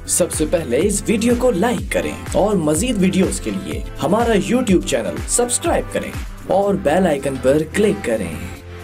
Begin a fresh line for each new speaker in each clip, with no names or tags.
सबसे पहले इस वीडियो को लाइक करें और मजीद वीडियोस के लिए हमारा YouTube चैनल सब्सक्राइब करें और बेल आइकन पर क्लिक करें।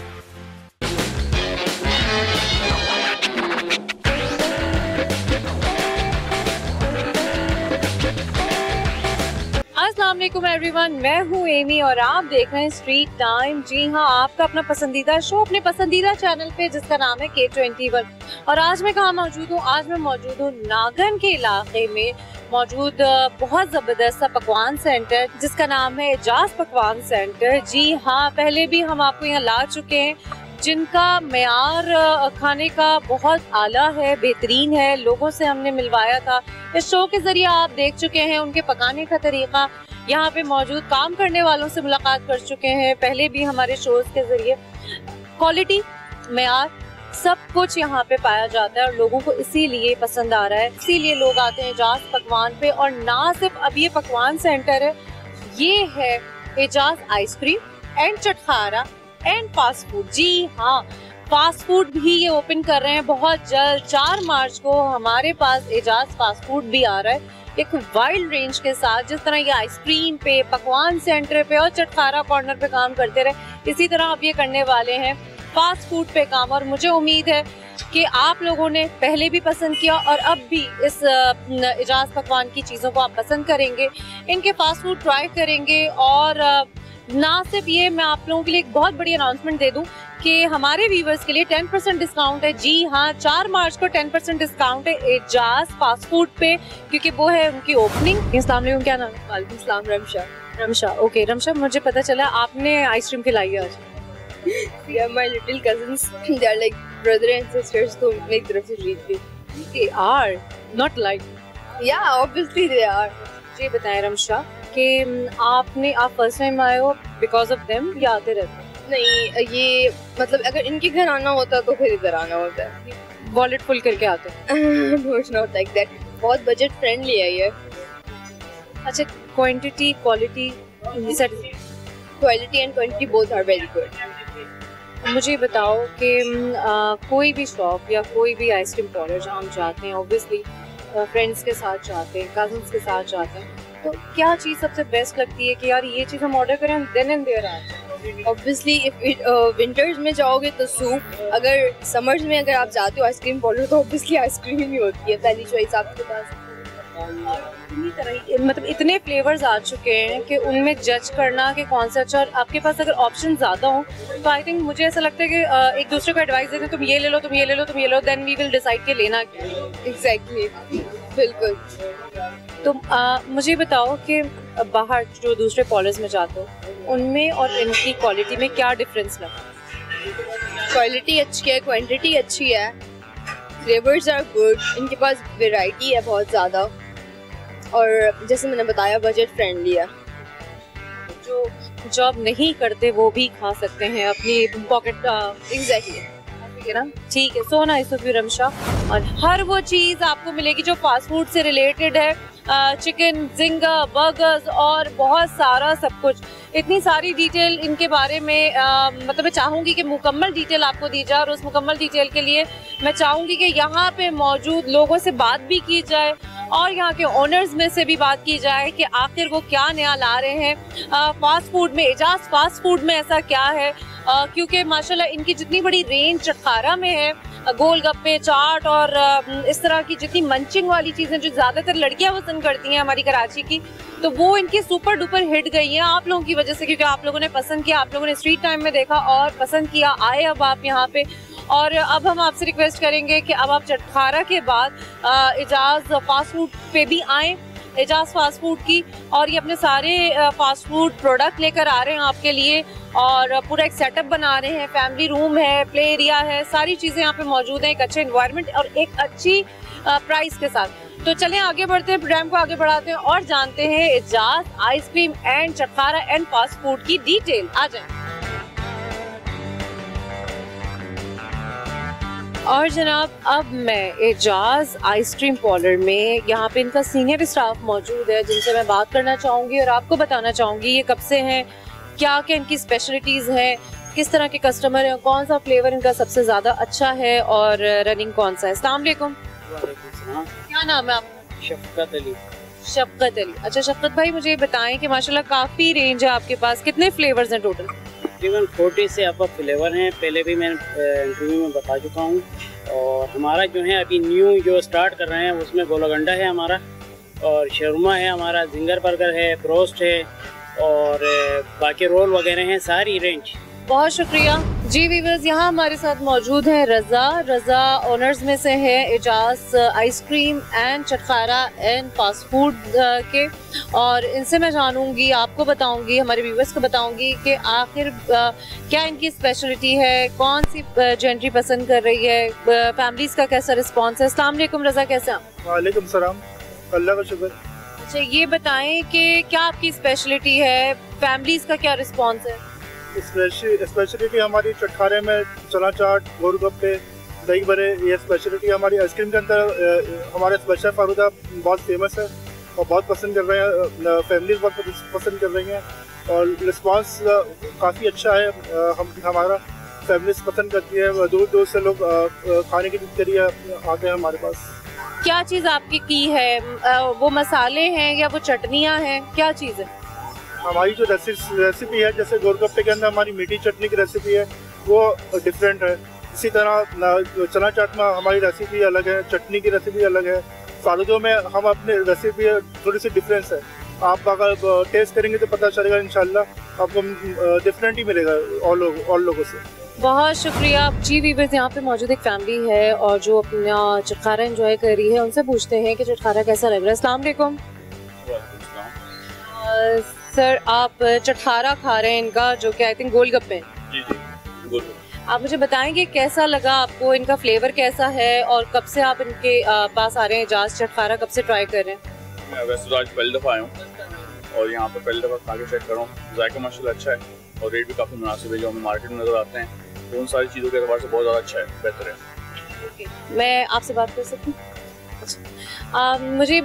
अस्सलाम वालेकुम एवरीवन, मैं हूँ एमी और आप देख रहे हैं स्ट्रीट टाइम। जी हाँ, आपका अपना पसंदीदा शो अपने पसंदीदा चैनल पे जिसका नाम है K21। और आज मैं कहाँ मौजूद हूँ? आज मैं मौजूद हूँ नागन के इलाके में मौजूद बहुत ज़बरदस्त सा पकवान सेंटर जिसका नाम है एजाज पकवान सेंटर। जी हाँ, पहले भी हम आपको यहाँ ला चुके हैं, जिनका मेयार खाने का बहुत आला है, बेहतरीन है। लोगों से हमने मिलवाया था, इस शो के जरिए आप देख चुके हैं उनके पकाने का तरीका। यहाँ पे मौजूद काम करने वालों से मुलाकात कर चुके हैं पहले भी हमारे शोज के जरिए। क्वालिटी, मेयार, सब कुछ यहाँ पे पाया जाता है और लोगों को इसीलिए पसंद आ रहा है, इसीलिए लोग आते हैं एजाज पकवान पे। और ना सिर्फ अब ये पकवान सेंटर है, ये है Ejaz ice cream and Chatkhara and fast food. जी हाँ, फास्ट फूड भी ये ओपन कर रहे हैं बहुत जल्द। 4 मार्च को हमारे पास एजाज फास्ट फूड भी आ रहा है एक वाइल्ड रेंज के साथ। जिस तरह ये आइसक्रीम पे, पकवान सेंटर पे और चटखारा कॉर्नर पे काम करते रहे, इसी तरह अब ये करने वाले हैं फास्ट फूड पे काम। और मुझे उम्मीद है कि आप लोगों ने पहले भी पसंद किया और अब भी इस एजाज पकवान की चीज़ों को आप पसंद करेंगे, इनके फास्ट फूड ट्राई करेंगे। और ना सिर्फ ये, मैं आप लोगों के लिए एक बहुत बड़ी अनाउंसमेंट दे दूं कि हमारे व्यूवर्स के लिए 10% डिस्काउंट है। जी हाँ, 4 मार्च को 10% डिस्काउंट है एजाज फास्ट फूड पे, क्योंकि वो है उनकी ओपनिंग। अस्सलाम वालेकुम, क्या नाम है?
वालेकुम सलाम, रमशा।
रमशा, ओके रमशा, मुझे पता चला आपने आइसक्रीम खिलाई है आज।
Yeah, my little cousins, they are like brother and sisters, तो मेरी तरफ से ट्रीट भी।
They are not like।
Yeah, obviously they are।
ये बताएं रमशा कि आप फर्स्ट टाइम आए हो बिकॉज ऑफ देम या आते रहते हो?
नहीं, ये मतलब अगर इनके घर आना होता तो फिर इधर आना होता है।
वॉलेट फुल करके आते हो?
No, it's not like that। बहुत बजट फ्रेंडली है ये।
अच्छा, quantity, quality,
quality and quantity both are very good.
मुझे बताओ कि कोई भी शॉप या कोई भी आइसक्रीम पार्लर जहाँ हम जाते हैं, ऑब्वियसली फ्रेंड्स के साथ जाते हैं, कजन्स के साथ जाते हैं, तो क्या चीज़ सबसे बेस्ट लगती है कि यार ये चीज़ हम ऑर्डर करें देन एंड देयर आ जाए?
ऑब्वियसली इफ विंटर्स में जाओगे तो सूप, अगर समर्स में अगर आप जाते हो आइसक्रीम पार्लर तो ऑब्वियसली आइसक्रीम ही होती है पहली चॉइस आपके पास।
इतनी तरह, मतलब इतने फ्लेवर्स आ चुके हैं कि उनमें जज करना कि कौन सा अच्छा। और आपके पास अगर ऑप्शन ज़्यादा हो तो आई थिंक मुझे ऐसा लगता है कि एक दूसरे को एडवाइस देते हैं, तुम ये ले लो, तुम ये ले लो, तुम ये लो, देन वी विल डिसाइड के लेना।
एग्जैक्टली, बिल्कुल।
तो मुझे बताओ कि बाहर जो दूसरे पार्लर्स में जाते हो उनमें और इनकी क्वालिटी में क्या डिफरेंस लगा?
क्वालिटी अच्छी है, क्वांटिटी अच्छी है, फ्लेवर्स आर गुड, इनके पास वैरायटी है बहुत ज़्यादा, और जैसे मैंने बताया बजट फ्रेंडली है।
जो जॉब नहीं करते वो भी खा सकते हैं अपनी पॉकेट।
एग्जैक्टली,
ना, ठीक है। So nice of you Ramsha. और हर वो चीज़ आपको मिलेगी जो फास्ट फूड से रिलेटेड है, चिकन, जिंगा, बर्गर्स और बहुत सारा सब कुछ। इतनी सारी डिटेल इनके बारे में मतलब मैं चाहूँगी कि मुकम्मल डिटेल आपको दी जाए, और उस मुकम्मल डिटेल के लिए मैं चाहूँगी कि यहाँ पे मौजूद लोगों से बात भी की जाए और यहाँ के ओनर्स में से भी बात की जाए कि आखिर वो क्या नया ला रहे हैं फास्ट फूड में, एजाज फास्ट फूड में ऐसा क्या है। क्योंकि माशाल्लाह इनकी जितनी बड़ी रेंज चटखारा में है, गोलगप्पे, चाट और इस तरह की जितनी मंचिंग वाली चीज़ें जो ज़्यादातर लड़कियां पसंद करती हैं हमारी कराची की, तो वो इनकी सुपर डुपर हिट गई हैं आप लोगों की वजह से, क्योंकि आप लोगों ने पसंद किया, आप लोगों ने स्ट्रीट टाइम में देखा और पसंद किया, आए अब आप यहाँ पे। और अब हम आपसे रिक्वेस्ट करेंगे कि अब आप चटखारा के बाद एजाज फास्ट फूड पे भी आएँ, एजाज फास्ट फूड की, और ये अपने सारे फास्ट फूड प्रोडक्ट लेकर आ रहे हैं आपके लिए और पूरा एक सेटअप बना रहे हैं। फैमिली रूम है, प्ले एरिया है, सारी चीज़ें यहाँ पे मौजूद हैं, एक अच्छे एनवायरनमेंट और एक अच्छी प्राइस के साथ। तो चलें आगे बढ़ते हैं, प्रोग्राम को आगे बढ़ाते हैं और जानते हैं Ejaz ice cream and Chatkhara and fast food की डिटेल। आ जाए। और जनाब, अब मैं एजाज आइसक्रीम पार्लर में, यहाँ पे इनका सीनियर स्टाफ मौजूद है जिनसे मैं बात करना चाहूँगी और आपको बताना चाहूँगी ये कब से हैं, क्या क्या इनकी स्पेशलिटीज़ हैं, किस तरह के कस्टमर हैं, कौन सा फ्लेवर इनका सबसे ज़्यादा अच्छा है और रनिंग कौन सा है। अस्सलाम वालेकुम। क्या नाम है आपका?
शफकत अली।
शफकत अली। अच्छा शफकत भाई, मुझे बताएं कि माशाल्लाह काफ़ी रेंज है आपके पास, कितने फ्लेवर्स हैं टोटल?
तकरीबन 40 से अब फ्लेवर हैं, पहले भी मैं इंटरव्यू में बता चुका हूँ। और हमारा जो है अभी न्यू जो स्टार्ट कर रहे हैं उसमें गोलागंडा है हमारा, और शर्मा है हमारा, जिंगर बर्गर है, ब्रोस्ट है, और बाकी रोल वगैरह हैं, सारी रेंज।
बहुत शुक्रिया जी। वीवर्स, यहाँ हमारे साथ मौजूद हैं रज़ा ओनर्स में से है Ejaz ice cream and Chatkhara and fast food के, और इनसे मैं जानूंगी, आपको बताऊंगी, हमारे व्यूवर्स को बताऊंगी कि आखिर क्या इनकी स्पेशलिटी है, कौन सी जेंट्री पसंद कर रही है, फैमिलीज का कैसा रिस्पॉन्स है। अस्सलाम वालेकुम रज़ा, कैसे हैं?
वालेकुम सलाम, अल्लाह का शुक्र।
अच्छा ये बताएं कि क्या आपकी स्पेशलिटी है, फैमिलीज का क्या रिस्पॉन्स है?
स्पेशलिटी हमारी चटखारे में चना चाट, गोलगप्पे, दही बड़े, ये स्पेशलिटी हमारी। आइसक्रीम के अंदर हमारे स्पेशल फालूदा बहुत फेमस है और बहुत पसंद कर रहे हैं, फैमिलीज बहुत पसंद कर रही हैं, और रिस्पांस काफ़ी अच्छा है। हमारा फैमिलीज पसंद करती है, दूर दूर से लोग खाने के लिए आते हैं हमारे पास।
क्या चीज़ आपकी की है, वो मसाले हैं या वो चटनियाँ हैं, क्या चीज़ है?
हमारी जो रेसिपी है, जैसे गोलगप्पे के अंदर हमारी मीठी चटनी की रेसिपी है, वो डिफरेंट है। इसी तरह चना चाट में हमारी रेसिपी अलग है, चटनी की रेसिपी अलग है। फालूदों में हम अपने रेसिपी थोड़ी सी डिफरेंस है। आप अगर टेस्ट करेंगे तो पता चलेगा, इंशाल्लाह आपको डिफरेंट ही मिलेगा और लोगों से।
बहुत शुक्रिया जी। वीवर्स, यहाँ पे मौजूद एक फैमिली है और जो अपना चटखारा एंजॉय कर रही है, उनसे पूछते हैं कि चटखारा कैसा लग रहा है। अस्सलाम वालेकुम सर, आप चटखारा खा रहे हैं इनका, जो कि आई थिंक गोलगप्पे हैं।
जी गोलगप्पे।
आप मुझे बताएंगे कैसा लगा आपको, इनका फ्लेवर कैसा है, और कब से आप इनके पास आ रहे हैं, एजाज चटखारा कब से ट्राई कर रहे हैं?
मैं वैसे तो आज पहली दफ़ा आया हूँ और यहाँ पर पहली दफ़ा खा के चेक कर रहा हूँ। जायका माशाल्लाह अच्छा है और रेट भी काफ़ी मुनासिब है, जो हमें मार्केट में नज़र आते हैं, तो उन सारी चीज़ों के अतबार से बहुत ज़्यादा अच्छा है, बेहतर है।
मैं आपसे बात कर सकती हूँ? मुझे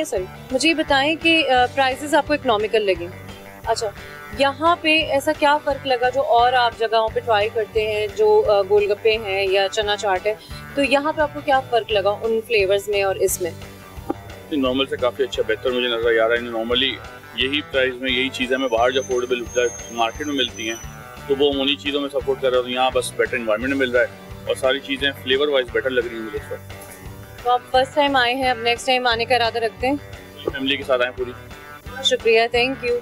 बताएं कि प्राइसेस आपको इकोनॉमिकल लगे? अच्छा, यहाँ पे ऐसा क्या फ़र्क लगा जो और आप जगहों पे ट्राई करते हैं, जो गोलगप्पे हैं या चना चाट है, तो यहाँ पे आपको क्या फ़र्क लगा उन फ्लेवर्स में और इसमें?
नॉर्मल से काफ़ी अच्छा बेहतर मुझे नज़र आ रहा है। नॉर्मली यही प्राइस में यही चीज़ें हमें बाहर जो अफोर्डेबल मार्केट में मिलती हैं, तो वो उन्हीं चीज़ों में सपोर्ट कर रहा हूँ। यहाँ बस बेटर इन्वायरमेंट में मिल रहा है और सारी चीज़ें फ्लेवर वाइज बेटर लग रही हैं मुझे इस वक्त।
तो आप फर्स्ट टाइम आए हैं, अब नेक्स्ट टाइम आने का इरादा रखते हैं?
फैमिली के साथ आए पूरी।
शुक्रिया, थैंक यू।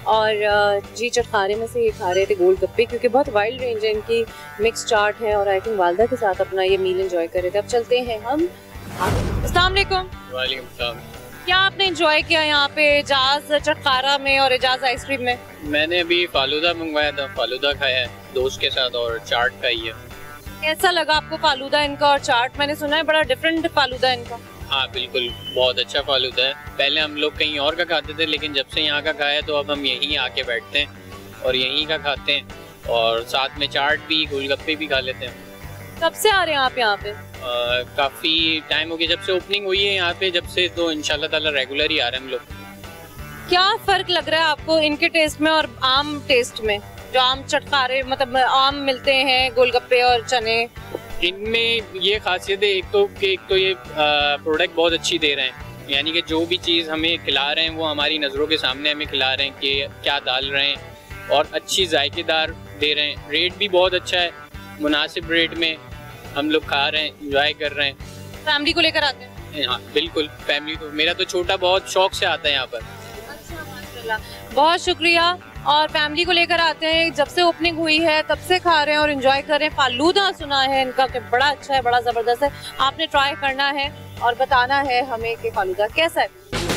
और जी, चटखारे में से ये खा रहे थे गोलगप्पे, क्योंकि बहुत वाइल्ड रेंज है इनकी, मिक्स चाट है, और आई थिंक वालदा के साथ अपना ये मील एंजॉय कर रहे थे। अब चलते हैं हम। अस्सलाम वालेकुम।
वालेकुम सलाम।
क्या आपने एंजॉय किया यहाँ पे एजाज चटखारा में और एजाज आइसक्रीम में?
मैंने अभी फालूदा मंगवाया था, फालूदा खाया है दोस्त के साथ, और चाट खाई है।
कैसा लगा आपको फालूदा इनका और चाट? मैंने सुना है बड़ा डिफरेंट फालूदा इनका।
हाँ बिल्कुल, बहुत अच्छा फालूदा है। पहले हम लोग कहीं और का खाते थे, लेकिन जब से यहाँ का खाया तो अब हम यहीं आके बैठते हैं और यहीं का खाते हैं, और साथ में चाट भी, गोलगप्पे भी खा लेते हैं।
कब से आ रहे हैं आप यहाँ पे?
काफ़ी टाइम हो गया, जब से ओपनिंग हुई है यहाँ पे, जब से, तो इंशाल्लाह ताला रेगुलर ही आ रहे हैं हम लोग।
क्या फ़र्क लग रहा है आपको इनके टेस्ट में और आम टेस्ट में, जो आम चटखारे मतलब आम मिलते हैं गोलगप्पे और चने?
इनमें ये खासियत है एक तो ये प्रोडक्ट बहुत अच्छी दे रहे हैं, यानी कि जो भी चीज़ हमें खिला रहे हैं वो हमारी नज़रों के सामने हमें खिला रहे हैं कि क्या डाल रहे हैं, और अच्छी जायकेदार दे रहे हैं। रेट भी बहुत अच्छा है, मुनासिब रेट में हम लोग खा रहे हैं, इंजॉय कर रहे हैं।
फैमिली को लेकर आते हैं?
हाँ बिल्कुल, फैमिली तो, मेरा तो छोटा बहुत शौक से आता है यहाँ पर।
अच्छा माशाल्लाह, बहुत शुक्रिया। और फैमिली को लेकर आते हैं, जब से ओपनिंग हुई है तब से खा रहे हैं और एंजॉय कर रहे हैं। फालूदा सुना है इनका कि बड़ा अच्छा है, बड़ा ज़बरदस्त है। आपने ट्राई करना है और बताना है हमें कि फालूदा कैसा है।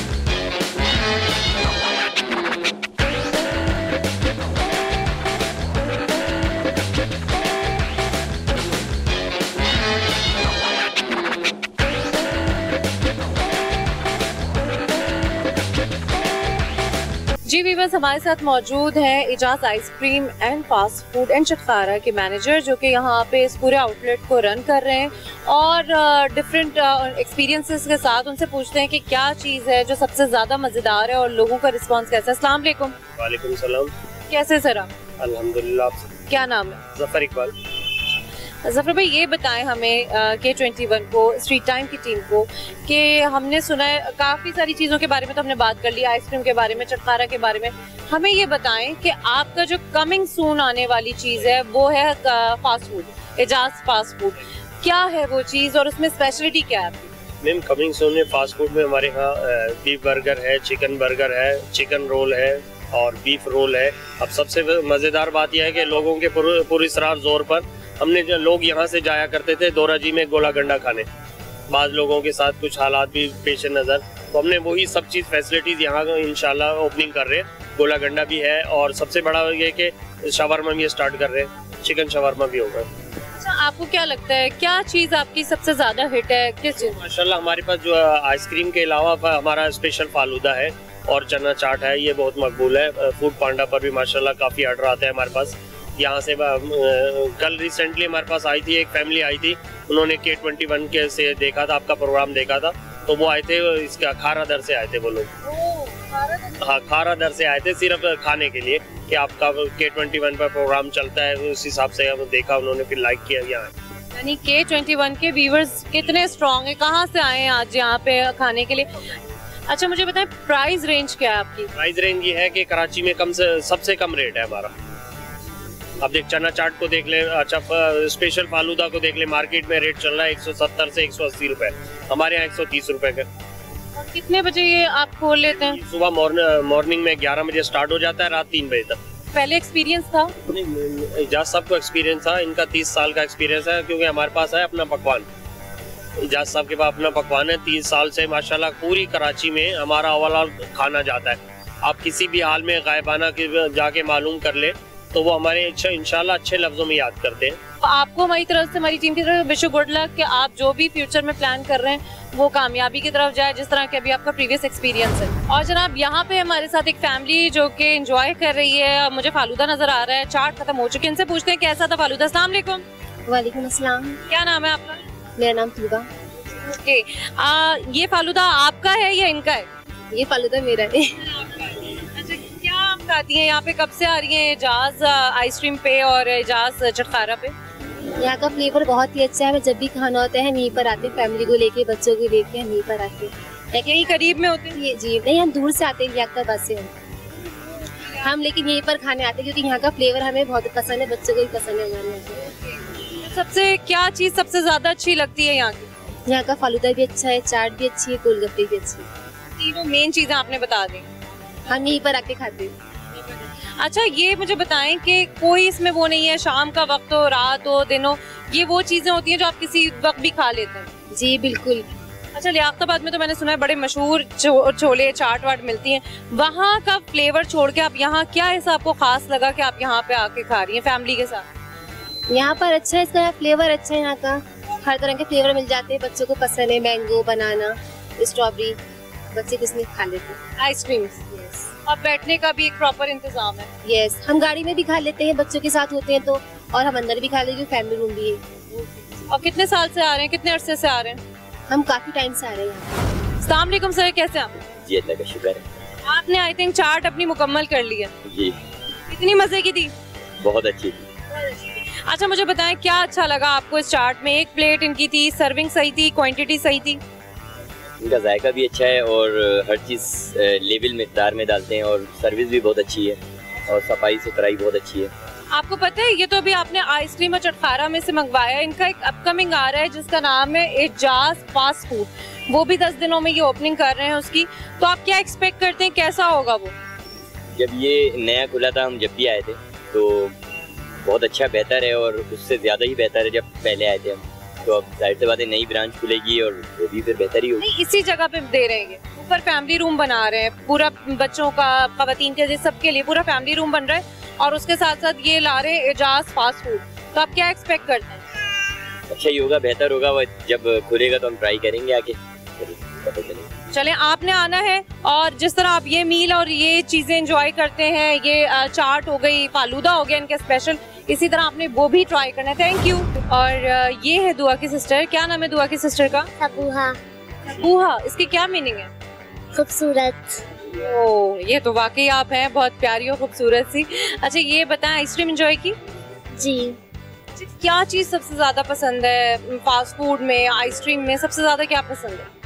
जी वीवर्स, हमारे साथ मौजूद हैं Ejaz ice cream and fast food and Chatkhara के मैनेजर, जो कि यहाँ पे इस पूरे आउटलेट को रन कर रहे हैं, और डिफरेंट एक्सपीरियंसेस के साथ उनसे पूछते हैं कि क्या चीज़ है जो सबसे ज़्यादा मज़ेदार है और लोगों का रिस्पांस कैसा है। अस्सलाम वालेकुम।
वालेकुम सलाम।
कैसे सर आप?
अल्हम्दुलिल्लाह।
क्या नाम है?
जफर इकबाल।
जफर भाई ये बताएं हमें K21 को, स्ट्रीट टाइम की टीम को, कि हमने सुना है काफ़ी सारी चीज़ों के बारे में, तो हमने बात कर ली आइसक्रीम के बारे में, चटखारा के बारे में। हमें ये बताएं कि आपका जो कमिंग सून आने वाली चीज़ है वो है fast food, Ejaz fast food. क्या है वो चीज़ और उसमें स्पेशलिटी क्या है आपकी?
मैम कमिंग सून में फास्ट फूड में हमारे यहाँ बीफ बर्गर है, चिकन बर्गर है, चिकन रोल है और बीफ रोल है। अब सबसे मज़ेदार बात यह है कि लोगों के पुरस्कार जोर पर हमने जो लोग यहाँ से जाया करते थे दोरा जी में गोला गंडा खाने, बाद लोगों के साथ कुछ हालात भी पेश नज़र, तो हमने वही सब चीज़ फैसिलिटीज़ यहाँ इंशाल्लाह ओपनिंग कर रहे हैं। गोला गंडा भी है और सबसे बड़ा ये कि शवरमा भी स्टार्ट कर रहे हैं, चिकन शवरमा भी होगा।
अच्छा, आपको क्या लगता है क्या चीज़ आपकी सबसे ज़्यादा हिट है, किस चीज़?
माशाल्लाह हमारे पास जो आइसक्रीम के अलावा हमारा स्पेशल फालूदा है और चना चाट है, ये बहुत मकबूल है। फूड पांडा पर भी माशाल्लाह काफ़ी ऑर्डर आते हैं हमारे पास। यहाँ से कल रिसेंटली हमारे पास आई थी एक फैमिली आई थी, उन्होंने K21 के से देखा था, आपका प्रोग्राम देखा था, तो वो आए थे इसका खारा दर से आए थे वो लोग। हाँ, खारा दर से आए थे सिर्फ खाने के लिए कि आपका K21 पर प्रोग्राम चलता है, उस हिसाब से देखा उन्होंने, फिर लाइक किया यहाँ।
यानी K21 के व्यूवर्स कितने स्ट्रॉन्ग हैं, कहाँ से आए हैं आज यहाँ पे खाने के लिए? अच्छा मुझे बताएं प्राइस रेंज क्या है आपकी? प्राइस
रेंज ये है कि कराची में सबसे कम रेट है हमारा। अब देख चना चाट को देख ले, अच्छा स्पेशल फालूदा को देख ले, मार्केट में रेट चल रहा है 170 से 180 रुपए, हमारे यहाँ 130 रुपए का।
और कितने बजे ये आप खोल लेते हैं?
सुबह मॉर्निंग में 11 बजे स्टार्ट हो जाता है, रात 3 बजे तक।
पहले एक्सपीरियंस था?
इजाज साहब को एक्सपीरियंस था, इनका 30 साल का एक्सपीरियंस है, क्योंकि हमारे पास है अपना पकवान। इजाज साहब के पास अपना पकवान है, 30 साल से माशाल्लाह पूरी कराची में हमारा अवला खाना जाता है। आप किसी भी हाल में गायबाना जाके मालूम कर ले तो वो हमारे इंशाल्लाह अच्छे लफ्जों में याद करते हैं।
आपको हमारी तरफ से, हमारी टीम की तरफ विश गुड लक कि आप जो भी फ्यूचर में प्लान कर रहे हैं वो कामयाबी की तरफ जाए, जिस तरह के अभी आपका प्रीवियस एक्सपीरियंस है। और जनाब यहाँ पे हमारे साथ एक फैमिली जो कि एंजॉय कर रही है, मुझे फालूदा नजर आ रहा है, चाट खत्म हो चुकी है, इनसे पूछते हैं कैसा था फालूदा। अस्सलाम वालेकुम।
वालेकुम अस्सलाम।
क्या नाम है आपका?
मेरा नाम तुगा।
ओके, ये फालूदा आपका है या इनका है?
ये फालूदा मेरा है।
अच्छा, क्या आप खाती हैं यहाँ पे, कब से आ रही हैं एजाज आइसक्रीम पे और एजाज चटखारा पे?
यहाँ का फ्लेवर बहुत ही अच्छा है, जब भी खाना होता है यहीं पर आते हैं, फैमिली को लेके, बच्चों को लेके यहीं पर आते हैं।
यहीं करीब में होते हैं?
जी नहीं, हम दूर से आते हैं, यहाँ का बस से हम लेकिन यहीं पर खाने आते हैं, क्योंकि यहाँ का फ्लेवर हमें बहुत पसंद है, बच्चों को भी पसंद है हमारे।
सबसे क्या चीज़ सबसे ज्यादा अच्छी लगती है यहाँ की?
यहाँ का फालूदा भी अच्छा है, चाट भी अच्छी है, गोलगप्पे भी अच्छी है।
तीनों मेन चीजें आपने बता दी,
हम यहीं पर आके खाते हैं।
अच्छा ये मुझे बताएं कि कोई इसमें वो नहीं है, शाम का वक्त हो, रात हो, दिन हो, ये वो चीजें होती हैं जो आप किसी वक्त भी खा लेते हैं?
जी बिल्कुल।
अच्छा, लियाकताबाद में तो मैंने सुना है बड़े मशहूर छोले चाट वाट मिलती हैं, वहाँ का फ्लेवर छोड़ के आप यहाँ क्या ऐसा आपको खास लगा कि आप यहाँ पे आके खा रही हैं फैमिली के साथ?
यहाँ पर अच्छा है, इसका फ्लेवर अच्छा है, यहाँ का हर तरह के फ्लेवर मिल जाते हैं, बच्चों को पसंद है, मैंगो, बनाना, स्ट्रॉबेरी, बच्चे किसने खा लेते हैं।
आइसक्रीम, और बैठने का भी एक प्रॉपर इंतजाम है?
यस, हम गाड़ी में भी खा लेते हैं, बच्चों के साथ होते हैं तो, और हम अंदर भी खा लेते हैं, फैमिली रूम भी है।
और कितने साल से आ रहे हैं, कितने अरसे से आ रहे हैं?
हम काफी टाइम से आ रहे हैं।
अस्सलाम वालेकुम सर, कैसे आप?
जी अल्लाह का शुक्र है।
आपने आई थिंक चाट अपनी मुकम्मल कर ली है
जी।
कितनी मजे की थी?
बहुत अच्छी थी।
अच्छा मुझे बताएं क्या अच्छा लगा आपको इस चाट में? एक प्लेट इनकी थी, सर्विंग सही थी, क्वांटिटी सही थी?
इनका जायका भी अच्छा है और हर चीज़ लेवल मिकदार में डालते हैं और सर्विस भी बहुत अच्छी है और सफाई सुथराई बहुत अच्छी है।
आपको पता है ये तो अभी आपने आइसक्रीम और चटखारा में से मंगवाया, इनका एक अपकमिंग आ रहा है जिसका नाम है एजाज फास्ट फूड, वो भी 10 दिनों में ये ओपनिंग कर रहे हैं उसकी, तो आप क्या एक्सपेक्ट करते हैं, कैसा होगा वो?
जब ये नया खुला था, हम जब भी आए थे तो बहुत अच्छा बेहतर है और उससे ज़्यादा ही बेहतर है जब पहले आए थे हम, तो अब जाहिर सी बात है नई ब्रांच खुलेगी और वो भी फिर बेहतर ही होगी।
इसी जगह पे दे रहे हैं, ऊपर फैमिली रूम बना रहे हैं, पूरा बच्चों का, खवातीन के, सबके लिए पूरा फैमिली रूम बन रहा है और उसके साथ साथ ये ला रहे हैं एजाज फास्ट फूड, तो आप क्या एक्सपेक्ट करते हैं?
अच्छा ही होगा, बेहतर होगा, वो जब खुलेगा तो हम ट्राई करेंगे आके, पता चलेगा।
चलें, आपने आना है और जिस तरह आप ये मील और ये चीज़ें एंजॉय करते हैं, ये चाट हो गई, फालूदा हो गया इनके स्पेशल, इसी तरह आपने वो भी ट्राई करना है। Thank you. और ये है दुआ की सिस्टर, क्या नाम है दुआ की सिस्टर का?
सबूहा।
सबूहा, इसकी क्या मीनिंग है?
खूबसूरत।
ओ, ये तो वाकई आप हैं बहुत प्यारी और खूबसूरत सी। अच्छा ये बताएं, आइसक्रीम एंजॉय की?
जी।
क्या चीज़ सबसे ज़्यादा पसंद है फास्ट फूड में, आइसक्रीम में सबसे ज़्यादा क्या पसंद है?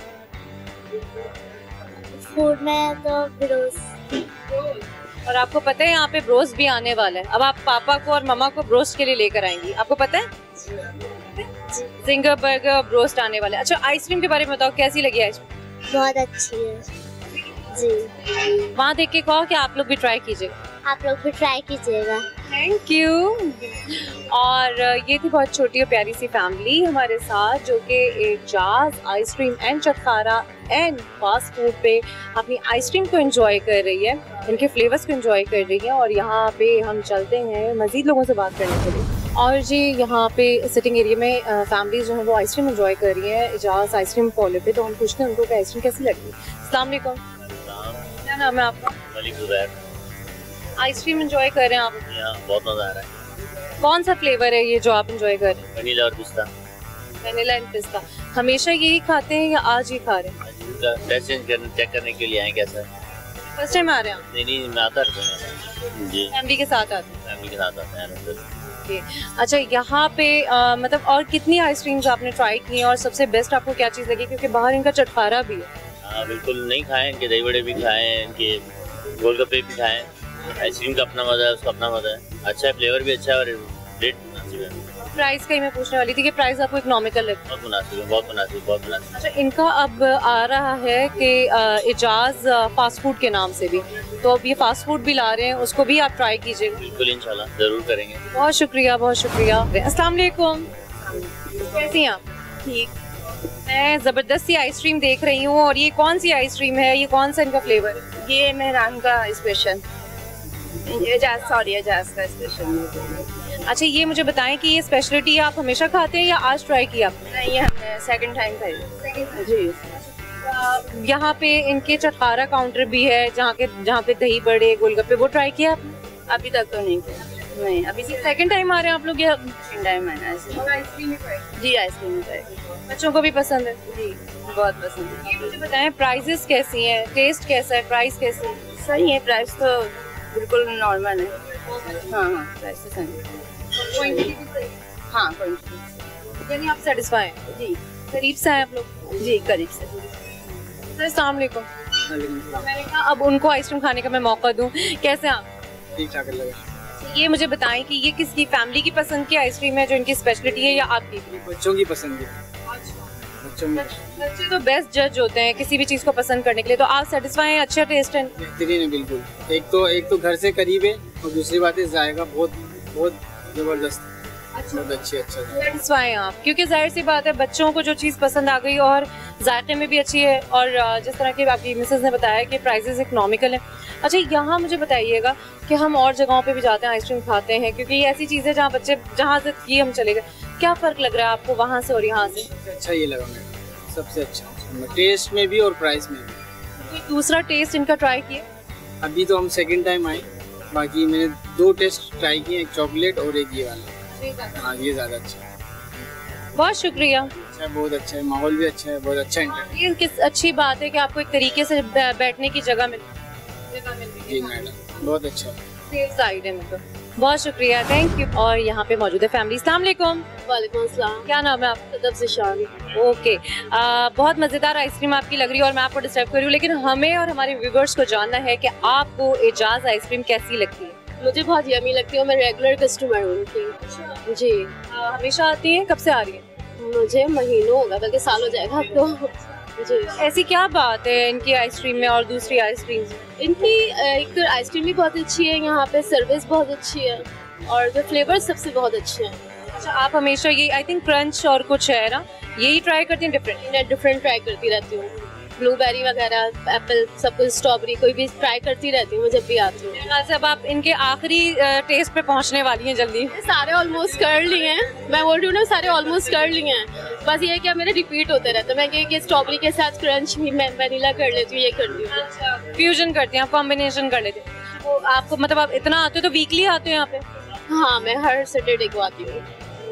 फूड में तो ब्रोस।
और आपको पता है यहाँ पे ब्रोस्ट भी आने वाला है। अब आप पापा को और मम्मा को ब्रोस्ट के लिए लेकर आएंगी, आपको पता है? जिंगर बर्गर ब्रोस्ट आने वाला है। अच्छा, आइसक्रीम के बारे में बताओ, कैसी लगी आइसक्रीम?
बहुत अच्छी है जी।
वहाँ देख के कहो कि आप लोग भी ट्राई कीजिएगा।
आप लोग भी ट्राई कीजिएगा।
Thank you. और ये थी बहुत छोटी और प्यारी सी फैमिली हमारे साथ, जो कि Ejaz ice cream and Chatkhara and fast food पे अपनी आइसक्रीम को एंजॉय कर रही है, इनके फ्लेवर्स को एंजॉय कर रही है। और यहाँ पे हम चलते हैं मजीद लोगों से बात करने के लिए। और जी यहाँ पे सिटिंग एरिया में फैमिलीज जो है वो आइसक्रीम एंजॉय कर रही है एजाज आइसक्रीम कॉर्नर पे। तो हम पूछते हैं उनको कि आइसक्रीम कैसी लगी। अस्सलाम वालेकुम, क्या नाम है आपका? आइसक्रीम एंजॉय कर रहे हैं आप?
बहुत मजा आ रहा है।
कौन सा फ्लेवर है ये जो आप एंजॉय कर रहे हैं?
वनीला और पिस्ता।
वनीला एंड पिस्ता। हमेशा यही खाते हैं या आज ही खा रहे हैं?
टेस्ट चेक करने के लिए आए कैसा है।
फर्स्ट टाइम आ रहे हैं आप?
नहीं मैं आता रहता जी।
फैमिली के साथ आते हैं?
फैमिली के साथ आते हैं।
अच्छा, यहाँ पे मतलब और कितनी आइसक्रीम्स आपने ट्राई की हैं और सबसे बेस्ट आपको क्या चीज़ लगी? क्योंकि बाहर इनका चटखारा भी है।
हाँ बिल्कुल, नहीं खाए, इनके दही बड़े भी खाए, इनके गोलगप्पे भी खाए। आइसक्रीम का अपना मजा है, उसका अपना मजा है। अच्छा है, फ्लेवर भी अच्छा है और रेट मुनासिब है।
प्राइस का ही मैं पूछने वाली थी कि प्राइस आपको इकोनॉमिकल लगता है?
बहुत मुनासिब है, बहुत मुनासिब, बहुत मुनासिब।
अच्छा, इनका अब आ रहा है कि एजाज फास्ट फूड के नाम से भी, तो अब ये फास्ट फूड भी ला रहे हैं, उसको भी आप ट्राई कीजिएगा।
बिल्कुल इंशाल्लाह जरूर करेंगे।
बहुत शुक्रिया, बहुत शुक्रिया। अस्सलाम वालेकुम, कैसी हैं आप? ठीक। मैं ज़बरदस्ती आइसक्रीम देख रही हूँ, और ये कौन सी आइसक्रीम है, ये कौन सा इनका फ्लेवर है?
ये मेहरान का स्पेशल, एजाज का स्पेशल।
अच्छा, ये मुझे बताएं कि ये स्पेशलिटी आप हमेशा खाते हैं या आज ट्राई किया आपने?
नहीं, हमने सेकंड टाइम खाई जी।
यहाँ पे इनके चटखारा काउंटर भी है जहाँ पे दही बड़े गोलगप्पे, वो ट्राई किया आपने?
अभी तक तो नहीं किया। नहीं, अभी
सेकंड टाइम आ रहे हैं आप लोग? या
सेकंड टाइम आए आइसक्रीम जी। आइसक्रीम
बच्चों को भी पसंद है
जी, बहुत पसंद है।
ये मुझे बताएं प्राइसेस कैसी हैं, टेस्ट कैसा है, प्राइस कैसी है?
सही है, प्राइस तो बिल्कुल नॉर्मल है। हाँ, प्राइस तो सही है। हाँ,
यानी आप सेटिस्फाई हैं?
जी।
करीब से हैं आप लोग?
जी, करीब से।
अस्सलाम वालेकुम। मैंने कहा अब उनको आइसक्रीम खाने का मैं मौका दूं। कैसे आप?
ठीक ठाक लगा।
ये मुझे बताएं कि ये किसकी फैमिली की पसंद की आइसक्रीम है जो इनकी स्पेशलिटी है, या आपकी?
बच्चों की पसंद है।
बच्चे तो बेस्ट जज होते हैं किसी भी चीज को पसंद करने के लिए। तो आप सेटिस्फाई हैं? अच्छा टेस्ट है?
बेहतरीन है बिल्कुल। एक तो घर से करीब है, और दूसरी बात है जायका बहुत जबरदस्त, बहुत अच्छी। अच्छा
सेटिस्फाई हैं आप? क्योंकि जाहिर सी बात है बच्चों को जो चीज़ पसंद आ गई और जायके में भी अच्छी है, और जिस तरह की आपकी मिसेस ने बताया कि प्राइसेस इकोनॉमिकल है। अच्छा, यहाँ मुझे बताइएगा कि हम और जगहों पे भी जाते हैं आइसक्रीम खाते हैं, क्योंकि ये ऐसी चीज़ है जहाँ बच्चे जहाँ से ये हम चले गए, क्या फ़र्क लग रहा है आपको वहाँ से और यहाँ से?
अच्छा ये लगा मेरे सबसे अच्छा, टेस्ट में भी और प्राइस में भी।
दूसरा टेस्ट इनका ट्राई किया?
अभी तो हम सेकंड टाइम आए, बाकी मैंने 2 टेस्ट ट्राई किए, एक चॉकलेट और एक ये वाला। हाँ, ये ज़्यादा अच्छा है।
बहुत शुक्रिया।
अच्छा, बहुत अच्छा है, माहौल भी अच्छा है, बहुत अच्छा है।
ये किस अच्छी बात है कि आपको एक तरीके से बैठने की जगह मिल
जी मैडम, बहुत अच्छा है।
सेफ साइड है मतलब। बहुत शुक्रिया, थैंक यू। और यहाँ पे मौजूद है फैमिली। अस्सलाम वालेकुम।
वालेकुम अस्सलाम।
क्या नाम है आपका?
तब्ज़िशान।
ओके, बहुत मज़ेदार आइसक्रीम आपकी लग रही है और मैं आपको डिस्टर्ब कर रही हूँ, लेकिन हमें और हमारे व्यूवर्स को जानना है कि आपको एजाज आइसक्रीम कैसी लगती है?
मुझे बहुत यमी लगती है, मैं रेगुलर कस्टमर हूँ उनकी जी।
हमेशा आती हैं? कब से आ रही है?
मुझे महीनों होगा, बल्कि साल हो जाएगा आपको जी।
ऐसी क्या बात है इनकी आइसक्रीम में और दूसरी आइसक्रीम?
इनकी एक तो आइसक्रीम भी बहुत अच्छी है, यहाँ पे सर्विस बहुत अच्छी है, और जो फ्लेवर सबसे बहुत अच्छे हैं।
अच्छा, आप हमेशा ये आई थिंक क्रंच और कुछ है ना, यही ट्राई करती हैं?
डिफरेंट ट्राई करती रहती हूँ, ब्लूबेरी वगैरह, एप्पल, सब कुछ, स्ट्रॉबेरी, कोई भी ट्राई करती रहती हूँ जब भी आती हूँ।
जब आप इनके आखिरी टेस्ट पे पहुँचने वाली हैं जल्दी?
सारे ऑलमोस्ट कर लिए हैं, मैं बोल रही हूँ ना, सारे ऑलमोस्ट कर लिए हैं, बस ये क्या मेरे रिपीट होते रहते हैं। मैं कि स्ट्रॉबेरी के साथ क्रंच भी मैं वनीला कर लेती हूँ, ये करती हूँ।
फ्यूजन करती हैं आप, कॉम्बिनेशन कर लेते हैं। तो आपको मतलब आप इतना आते हो तो वीकली आते हो यहाँ पे?
हाँ, मैं हर सैटरडे को आती हूँ।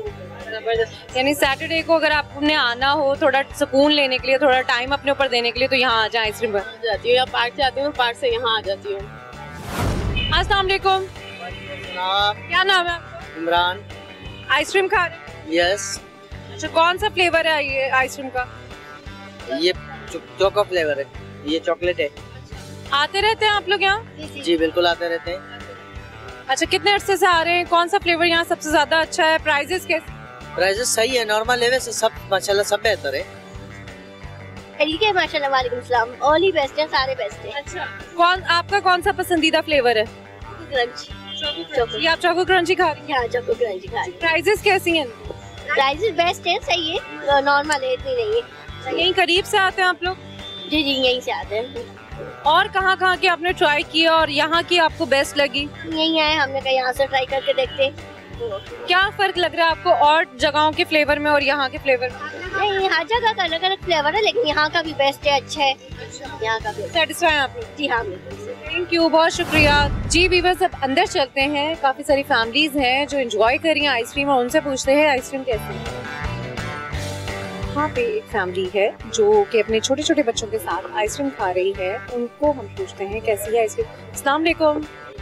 यानी सैटरडे को अगर आपने आना हो थोड़ा सुकून लेने के लिए, थोड़ा टाइम अपने ऊपर देने के लिए, तो यहाँ आ जाए आइसक्रीम पर
जाती हूँ, या पार्क जाती हूँ, पार्क से यहाँ आ जाती हूँ।
अस्सलाम वालेकुम। क्या नाम है आपका?
इमरान।
आइसक्रीम खा रहे हैं?
यस।
अच्छा, कौन सा फ्लेवर है ये आइसक्रीम का?
ये चोको फ्लेवर है, ये चॉकलेट है।
आते रहते हैं आप लोग यहाँ?
जी बिल्कुल आते रहते हैं।
अच्छा, कितने अरसे से आ रहे हैं? कौन सा फ्लेवर यहाँ सबसे ज्यादा अच्छा है? प्राइजेस कैसे?
प्राइजेस सही है, नॉर्मल लेवल से सब माशाल्लाह सब बेहतर है।
ठीक है माशाल्लाह, वालेकुम सलाम। ऑल ही बेस्ट है, सारे बेस्ट है।
अच्छा, आपका कौन सा पसंदीदा फ्लेवर है?
क्रंची।
ये आप चोको क्रंची खा रही हैं?
हाँ, चोको क्रंची खा रही हूँ।
प्राइजेस कैसी हैं?
प्राइसेस बेस्ट है, सही है, नॉर्मल है, इतनी नहीं है।
यहीं करीब से आते हैं आप लोग?
जी जी, यहीं से आते हैं।
और कहाँ की आपने ट्राई किया और यहाँ की आपको बेस्ट लगी?
यहीं आए, हमने कहा यहाँ से ट्राई करके देखते हैं।
क्या फर्क लग रहा है आपको और जगहों के फ्लेवर में और यहाँ के फ्लेवर में?
नहीं, हर जगह का अलग अलग फ्लेवर है, लेकिन यहाँ का भी बेस्ट है, अच्छा है। यहाँ का भी
सेटिस्फाई हैं आप लोग?
जी हाँ।
थैंक यू, बहुत शुक्रिया जी। वीवर्स, अब अंदर चलते हैं। काफी सारी फैमिलीज हैं जो एंजॉय कर रही हैं आइसक्रीम, और उनसे पूछते हैं आइसक्रीम कैसी है। यहाँ पे एक फैमिली है जो कि अपने छोटे छोटे बच्चों के साथ आइसक्रीम खा रही है। उनको हम पूछते हैं कैसी है आइसक्रीम। अस्सलाम वालेकुम।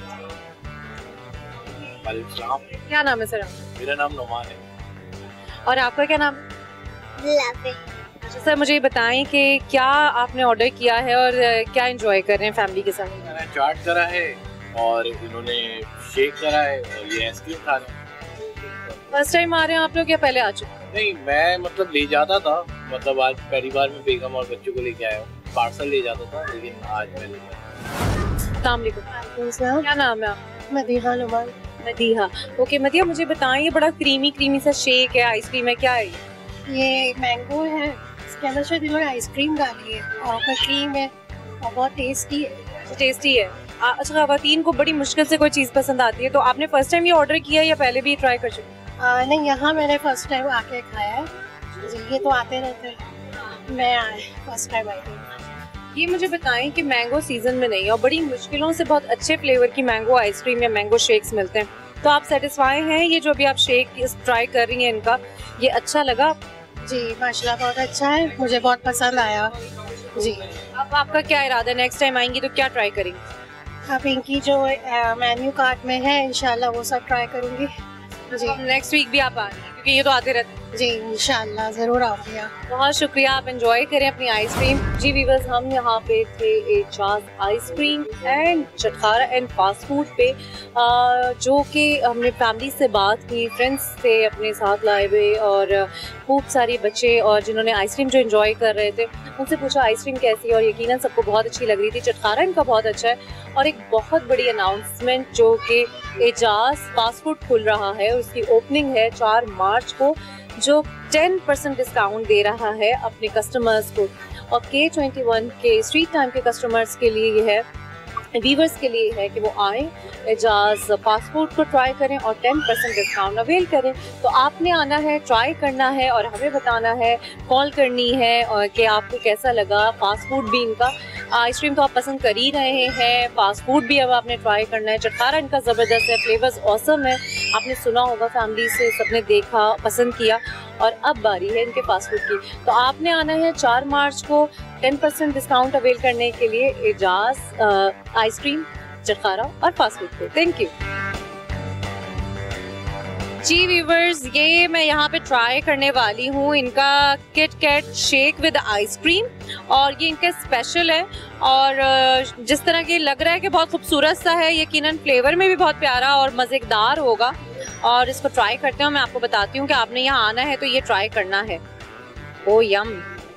क्या नाम है सर?
मेरा नाम नुमान है।
और आपका क्या नाम? अच्छा सर, मुझे बताएं कि क्या आपने ऑर्डर किया है और क्या एंजॉय कर रहे हैं फैमिली के साथ?
मैंने चाट करा है और इन्होंने शेक करा है और ये आइसक्रीम खा रहे हैं।
फर्स्ट टाइम आ रहे हैं आप लोग या पहले आ चुके?
नहीं, मैं मतलब ले जाता था, मतलब आज पहली बार मैं बेगम और बच्चों को लेके आया हूँ। पार्सल ले जाता था, लेकिन आज मैं ले
जाता। क्या नाम है आपका?
मदीहा नुमान।
मदीहा, ओके। मदीहा, मुझे बताएं, ये बड़ा क्रीमी सा शेक है, आइसक्रीम है, क्या है
ये? मैंगो है, इसके अंदर शायद इन्होंने आइसक्रीम डाली है और ऊपर क्रीम है और बहुत टेस्टी है।
टेस्टी है। अच्छा, खवातीन को बड़ी मुश्किल से कोई चीज़ पसंद आती है, तो आपने फर्स्ट टाइम ये ऑर्डर किया या पहले भी ट्राई कर चुके?
नहीं, यहाँ मैंने फर्स्ट टाइम आके खाया है जी। ये तो आते रहते हैं, मैं फर्स्ट टाइम आई थी।
ये मुझे बताएं कि मैंगो सीजन में नहीं है और बड़ी मुश्किलों से बहुत अच्छे फ्लेवर की मैंगो आइसक्रीम या मैंगो शेक्स मिलते हैं, तो आप सेटिस्फाई हैं? ये जो अभी आप शेक ट्राई कर रही हैं, इनका ये अच्छा लगा?
जी माशाल्लाह, बहुत अच्छा है, मुझे बहुत पसंद आया जी।
अब आपका क्या इरादा है? नेक्स्ट टाइम आएंगी तो क्या ट्राई करेंगी?
अब इनकी जो मेन्यू कार्ड में है, इंशाल्लाह वो सब ट्राई करूँगी जी।
नेक्स्ट वीक भी आप आ रही हैं क्योंकि ये तो आते रहते हैं?
जी इंशाल्लाह ज़रूर आऊँगी।
बहुत शुक्रिया, आप एंजॉय करें अपनी आइसक्रीम। जी वीवर्स, हम यहाँ पे थे Ejaz ice cream and Chatkhara and fast food पे, जो कि हमने फैमिली से बात की, फ्रेंड्स थे अपने साथ लाए हुए और खूब सारे बच्चे और जिन्होंने आइसक्रीम जो एंजॉय कर रहे थे, उनसे पूछा आइसक्रीम कैसी है और यकीनन सबको बहुत अच्छी लग रही थी। चटखारा इनका बहुत अच्छा है और एक बहुत बड़ी अनाउंसमेंट जो कि एजाज फास्ट फूड खुल रहा है, उसकी ओपनिंग है 4 मार्च को, जो 10% डिस्काउंट दे रहा है अपने कस्टमर्स को। और K21 के स्ट्रीट टाइम के कस्टमर्स के लिए ये है, वीवर्स के लिए है कि वो आएँ, एजाज फास्ट फूड को ट्राई करें और 10% डिस्काउंट अवेल करें। तो आपने आना है, ट्राई करना है और हमें बताना है, कॉल करनी है और कि आपको कैसा लगा। फास्ट फूड भी इनका, आइसक्रीम तो आप पसंद कर ही रहे हैं, फास्ट फूड भी अब आपने ट्राई करना है। चटखारा इनका ज़बरदस्त है, फ्लेवर्स ऑसम है, आपने सुना होगा, फैमिली से सबने देखा, पसंद किया, और अब बारी है इनके फास्ट फूड की। तो आपने आना है 4 मार्च को 10% डिस्काउंट अवेल करने के लिए एजाज आइसक्रीम, चटखारा और फास्ट फूड पे। थैंक यू जी वीवर्स, ये मैं यहाँ पे ट्राई करने वाली हूँ इनका Kit Kat shake with ice cream, और ये इनका स्पेशल है और जिस तरह की लग रहा है कि बहुत खूबसूरत सा है, यकीनन फ्लेवर में भी बहुत प्यारा और मज़ेदार होगा। और इसको ट्राई करते हैं, मैं आपको बताती हूँ कि आपने यहाँ आना है तो ये ट्राई करना है। ओ यम,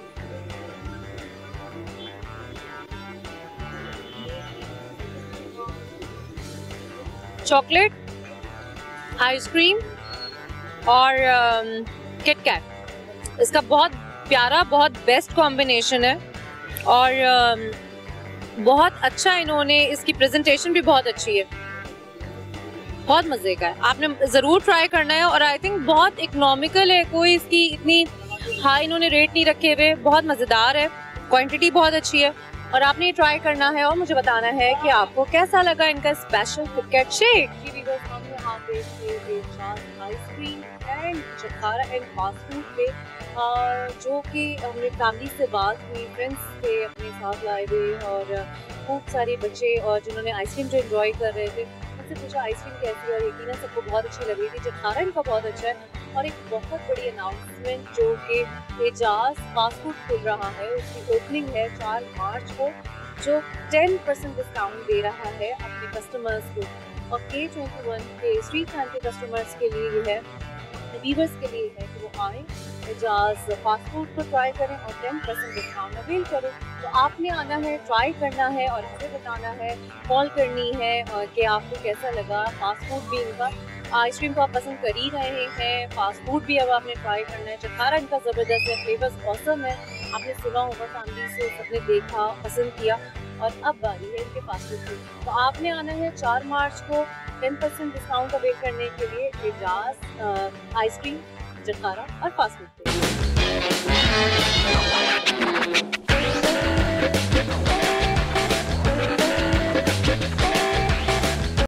चॉकलेट, आइसक्रीम और किट कैट, इसका बहुत प्यारा, बहुत बेस्ट कॉम्बिनेशन है और बहुत अच्छा इन्होंने, इसकी प्रेजेंटेशन भी बहुत अच्छी है, बहुत मज़े का है, आपने ज़रूर ट्राई करना है। और आई थिंक बहुत इकोनॉमिकल है, कोई इसकी इतनी हाई इन्होंने रेट नहीं रखे हुए, बहुत मज़ेदार है, क्वांटिटी बहुत अच्छी है और आपने ये ट्राई करना है और मुझे बताना है कि आपको कैसा लगा इनका स्पेशल किट कैट शेक। जी वीवर्स, हम यहाँ पे ice cream and Chatkhara and fast food पे, जो कि हमने फैमिली से बात हुई, फ्रेंड्स थे अपने साथ लाए हुए और खूब सारे बच्चे और जिन्होंने आइसक्रीम जो एंजॉय कर रहे थे, इनसे पूछा आइसक्रीम कैसी है और यकीनन सबको बहुत अच्छी लग रही थी। चटखारा इनका बहुत अच्छा है। और एक बहुत बड़ी अनाउंसमेंट जो कि एजाज फास्ट फूड खुल रहा है, उसकी ओपनिंग है 4 मार्च को, जो 10% डिस्काउंट दे रहा है अपने कस्टमर्स को। और K21 के स्ट्रीट टाइम के कस्टमर्स के लिए ये है, व्यूअर्स के लिए है कि वो आएँ, एजाज फास्ट फूड को ट्राई करें और 10% डिस्काउंट अवेल करें। तो आपने आना है, ट्राई करना है और हमें बताना है, कॉल करनी है कि आपको कैसा लगा। फास्ट फूड भी इनका, आइसक्रीम को आप पसंद कर ही रहे हैं, फास्ट फूड भी अब आपने ट्राई करना है। चटखारा इनका ज़बरदस्त है, फ्लेवर्स ऑसम है, आपने सुना होगा फैमिली से, सबने देखा, पसंद किया और अब बारी है इनके फास्ट फूड की। तो आपने आना है 4 मार्च को 10% डिस्काउंट अवेल करने के लिए एजाज आइसक्रीम, चटखारा और फास्ट फूड पे।